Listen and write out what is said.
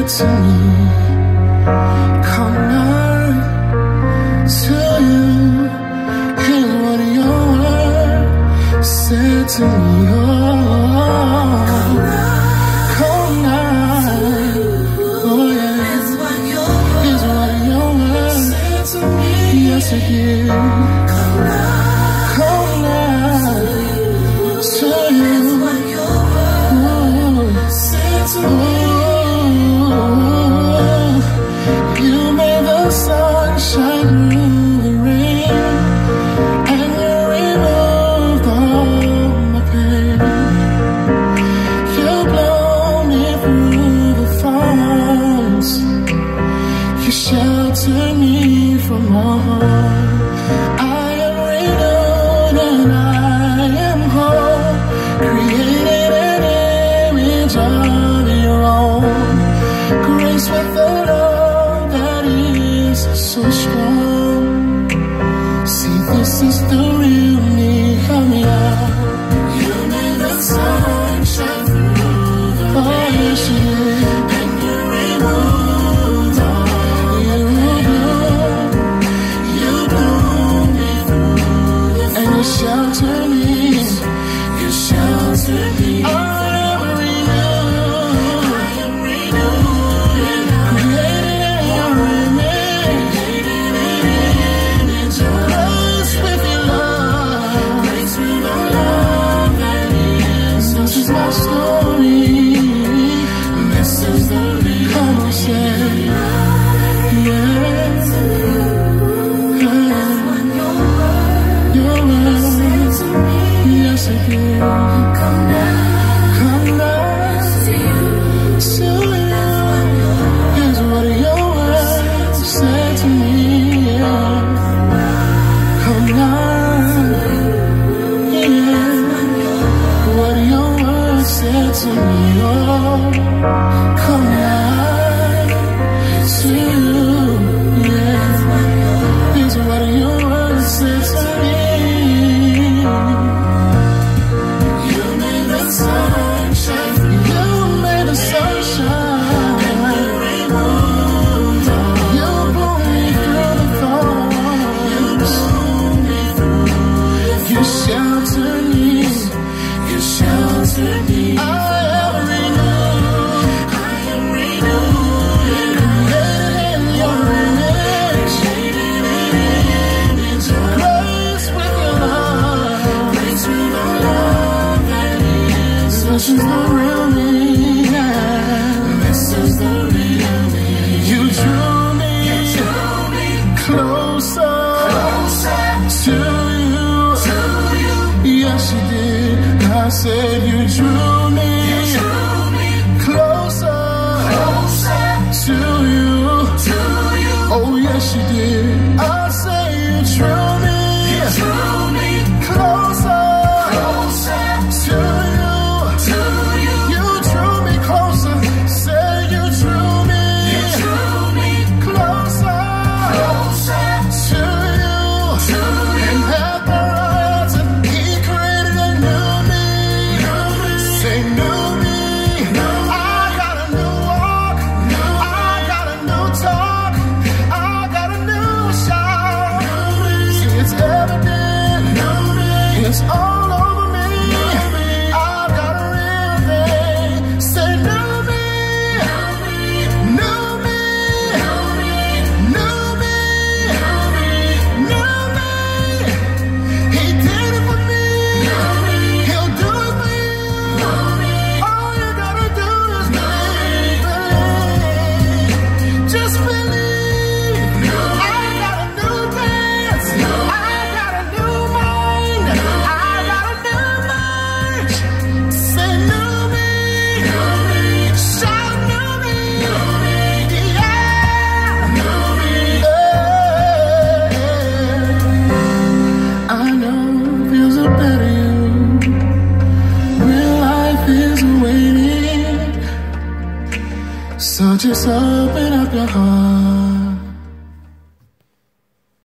to me. Come on to you. Here's what your word said to me. Oh, come on. Oh yeah. Here's what your word said to me. Yes, it did. Come on to you. You made the sun shine through the rain, and you removed all my pain. You blow me through the thorns. You shelter me from all harm. I am renewed and I am whole, created an image of your own. Grace with the love that is so strong. See, this is the real me. Help me out. You made the sun shine through the rain. Yes, you did. And you removed all you blew me through, and you sheltered me. You sheltered me. Just open up your heart.